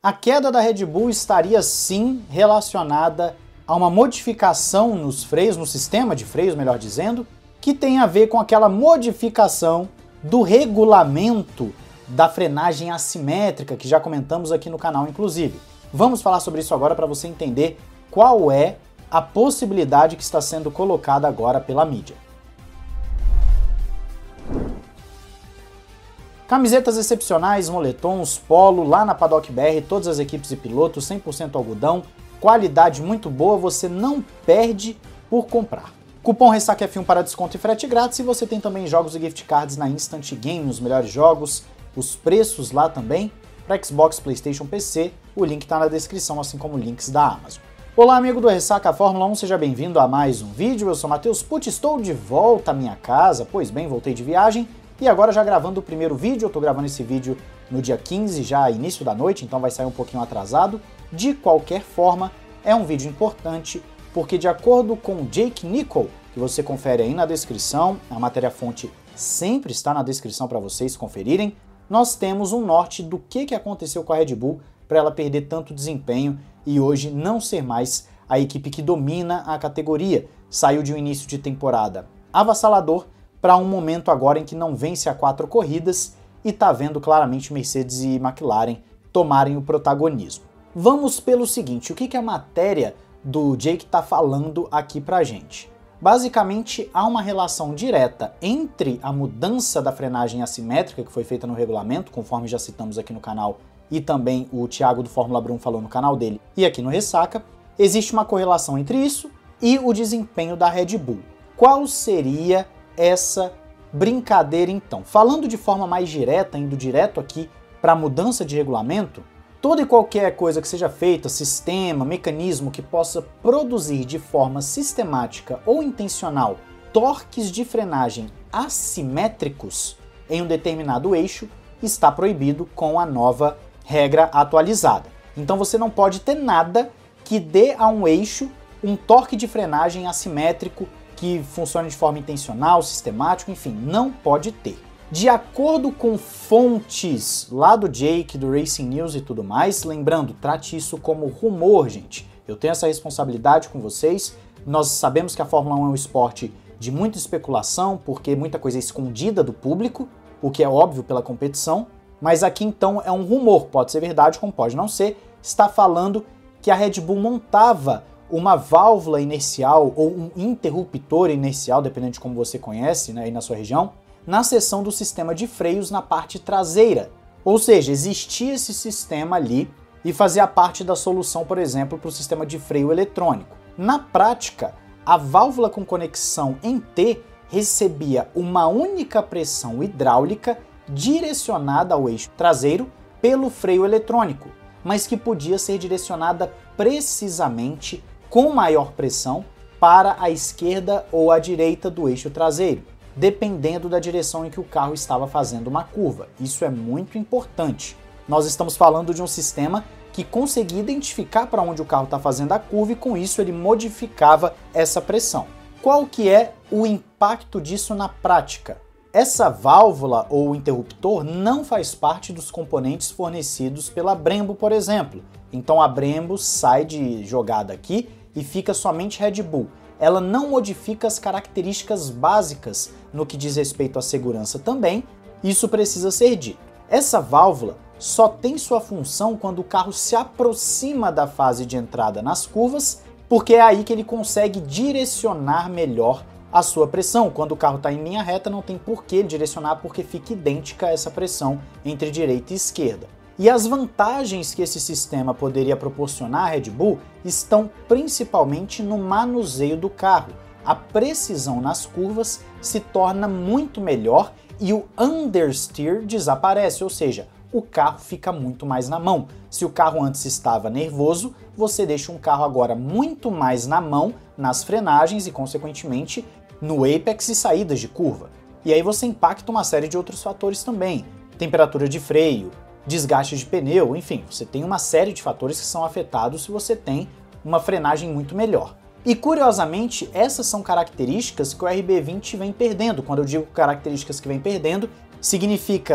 A queda da Red Bull estaria sim relacionada a uma modificação nos freios, no sistema de freios, melhor dizendo, que tem a ver com aquela modificação do regulamento da frenagem assimétrica, que já comentamos aqui no canal, inclusive. Vamos falar sobre isso agora para você entender qual é a possibilidade que está sendo colocada agora pela mídia. Camisetas excepcionais, moletons, polo, lá na Paddock BR, todas as equipes e pilotos, 100% algodão, qualidade muito boa, você não perde por comprar. Cupom RessacaF1 para desconto e frete grátis, e você tem também jogos e gift cards na Instant Game, os melhores jogos, os preços lá também, para Xbox, PlayStation, PC, o link está na descrição, assim como links da Amazon. Olá amigo do Ressaca Fórmula 1, seja bem-vindo a mais um vídeo, eu sou Matheus Pucci, estou de volta à minha casa, pois bem, voltei de viagem, e agora já gravando o primeiro vídeo, eu estou gravando esse vídeo no dia 15, já início da noite, então vai sair um pouquinho atrasado. De qualquer forma, é um vídeo importante, porque de acordo com Jake Nicol, que você confere aí na descrição, a matéria-fonte sempre está na descrição para vocês conferirem, nós temos um norte do que aconteceu com a Red Bull para ela perder tanto desempenho e hoje não ser mais a equipe que domina a categoria. Saiu de um início de temporada avassalador para um momento agora em que não vence a 4 corridas e está vendo claramente Mercedes e McLaren tomarem o protagonismo. Vamos pelo seguinte, o que a matéria do Jake está falando aqui pra gente? Basicamente, há uma relação direta entre a mudança da frenagem assimétrica que foi feita no regulamento, conforme já citamos aqui no canal, e também o Thiago do Fórmula Brum falou no canal dele e aqui no Ressaca. Existe uma correlação entre isso e o desempenho da Red Bull. Qual seria essa brincadeira então? Falando de forma mais direta, indo direto aqui para a mudança de regulamento, toda e qualquer coisa que seja feita, sistema, mecanismo que possa produzir de forma sistemática ou intencional torques de frenagem assimétricos em um determinado eixo está proibido com a nova regra atualizada. Então você não pode ter nada que dê a um eixo um torque de frenagem assimétrico que funcione de forma intencional, sistemática, enfim, não pode ter. De acordo com fontes lá do Jake, do Racing News e tudo mais, lembrando, trate isso como rumor, gente. Eu tenho essa responsabilidade com vocês. Nós sabemos que a Fórmula 1 é um esporte de muita especulação, porque muita coisa é escondida do público, o que é óbvio pela competição, mas aqui então é um rumor, pode ser verdade como pode não ser, está falando que a Red Bull montava uma válvula inercial ou um interruptor inercial, dependendo de como você conhece, né, aí na sua região, na seção do sistema de freios na parte traseira. Ou seja, existia esse sistema ali e fazia parte da solução, por exemplo, para o sistema de freio eletrônico. Na prática, a válvula com conexão em T recebia uma única pressão hidráulica direcionada ao eixo traseiro pelo freio eletrônico, mas que podia ser direcionada precisamente com maior pressão para a esquerda ou a direita do eixo traseiro, dependendo da direção em que o carro estava fazendo uma curva. Isso é muito importante. Nós estamos falando de um sistema que conseguia identificar para onde o carro está fazendo a curva e com isso ele modificava essa pressão. Qual que é o impacto disso na prática? Essa válvula ou interruptor não faz parte dos componentes fornecidos pela Brembo, por exemplo. Então a Brembo sai de jogada aqui e fica somente Red Bull. Ela não modifica as características básicas no que diz respeito à segurança também, isso precisa ser dito. Essa válvula só tem sua função quando o carro se aproxima da fase de entrada nas curvas, porque é aí que ele consegue direcionar melhor a sua pressão. Quando o carro está em linha reta, não tem por que ele direcionar, porque fica idêntica essa pressão entre direita e esquerda. E as vantagens que esse sistema poderia proporcionar à Red Bull estão principalmente no manuseio do carro. A precisão nas curvas se torna muito melhor e o understeer desaparece, ou seja, o carro fica muito mais na mão. Se o carro antes estava nervoso, você deixa um carro agora muito mais na mão nas frenagens e, consequentemente, no apex e saídas de curva. E aí você impacta uma série de outros fatores também. Temperatura de freio, desgaste de pneu, enfim, você tem uma série de fatores que são afetados se você tem uma frenagem muito melhor. E curiosamente, essas são características que o RB20 vem perdendo. Quando eu digo características que vem perdendo, significa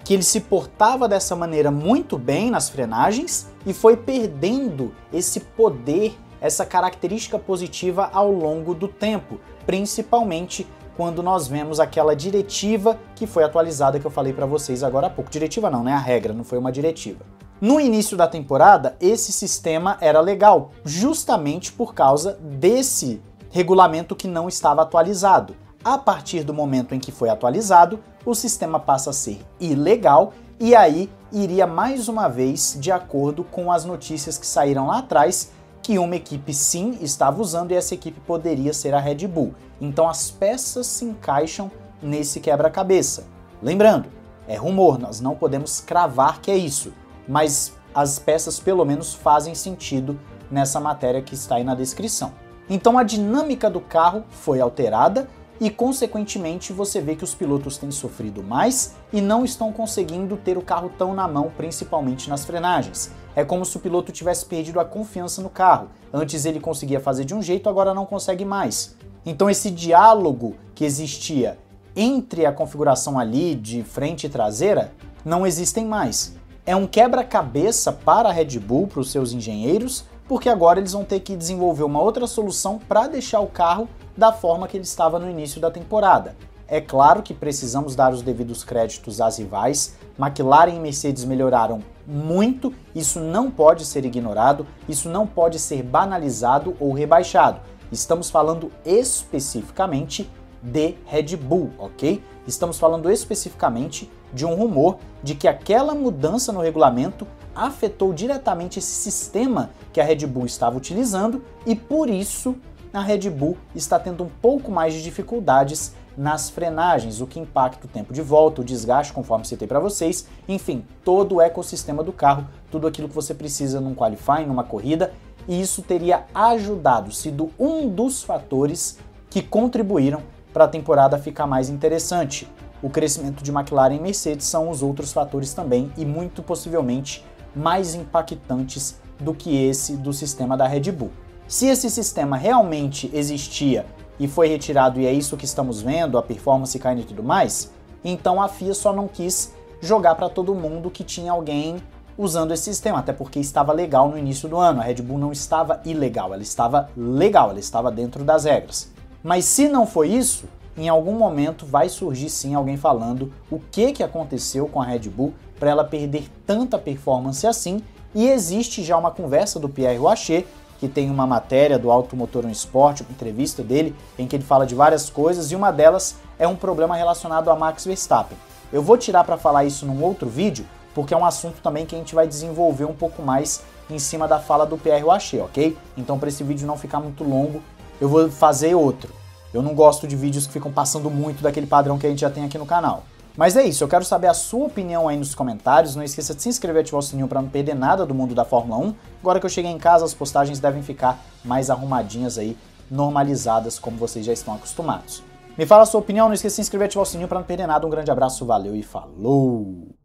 que ele se portava dessa maneira muito bem nas frenagens e foi perdendo esse poder, essa característica positiva ao longo do tempo, principalmente quando nós vemos aquela diretiva que foi atualizada que eu falei para vocês agora há pouco. Diretiva não, né? A regra, não foi uma diretiva. No início da temporada, esse sistema era legal, justamente por causa desse regulamento que não estava atualizado. A partir do momento em que foi atualizado, o sistema passa a ser ilegal e aí iria mais uma vez de acordo com as notícias que saíram lá atrás, que uma equipe sim estava usando e essa equipe poderia ser a Red Bull. Então as peças se encaixam nesse quebra-cabeça. Lembrando, é rumor, nós não podemos cravar que é isso, mas as peças pelo menos fazem sentido nessa matéria que está aí na descrição. Então a dinâmica do carro foi alterada e, consequentemente, você vê que os pilotos têm sofrido mais e não estão conseguindo ter o carro tão na mão, principalmente nas frenagens. É como se o piloto tivesse perdido a confiança no carro. Antes ele conseguia fazer de um jeito, agora não consegue mais. Então esse diálogo que existia entre a configuração ali de frente e traseira não existem mais. É um quebra-cabeça para a Red Bull, para os seus engenheiros, porque agora eles vão ter que desenvolver uma outra solução para deixar o carro da forma que ele estava no início da temporada. É claro que precisamos dar os devidos créditos às rivais. McLaren e Mercedes melhoraram muito, isso não pode ser ignorado, isso não pode ser banalizado ou rebaixado. Estamos falando especificamente de Red Bull, ok? Estamos falando especificamente de um rumor de que aquela mudança no regulamento afetou diretamente esse sistema que a Red Bull estava utilizando e por isso a Red Bull está tendo um pouco mais de dificuldades nas frenagens, o que impacta o tempo de volta, o desgaste, conforme citei para vocês, enfim, todo o ecossistema do carro, tudo aquilo que você precisa num qualifying, numa corrida, e isso teria ajudado, sido um dos fatores que contribuíram para a temporada ficar mais interessante. O crescimento de McLaren e Mercedes são os outros fatores também e muito possivelmente mais impactantes do que esse do sistema da Red Bull. Se esse sistema realmente existia e foi retirado e é isso que estamos vendo, a performance caindo e tudo mais, então a FIA só não quis jogar para todo mundo que tinha alguém usando esse sistema, até porque estava legal no início do ano. A Red Bull não estava ilegal, ela estava legal, ela estava dentro das regras. Mas se não foi isso, em algum momento vai surgir sim alguém falando o que aconteceu com a Red Bull para ela perder tanta performance assim, e existe já uma conversa do Pierre Rocher, que tem uma matéria do Automotor no Esporte, uma entrevista dele, em que ele fala de várias coisas, e uma delas é um problema relacionado a Max Verstappen. Eu vou tirar para falar isso num outro vídeo, porque é um assunto também que a gente vai desenvolver um pouco mais em cima da fala do Pierre Rocher, ok? Então para esse vídeo não ficar muito longo, eu vou fazer outro. Eu não gosto de vídeos que ficam passando muito daquele padrão que a gente já tem aqui no canal. Mas é isso, eu quero saber a sua opinião aí nos comentários, não esqueça de se inscrever e ativar o sininho para não perder nada do mundo da Fórmula 1. Agora que eu cheguei em casa, as postagens devem ficar mais arrumadinhas aí, normalizadas, como vocês já estão acostumados. Me fala a sua opinião, não esqueça de se inscrever e ativar o sininho para não perder nada. Um grande abraço, valeu e falou!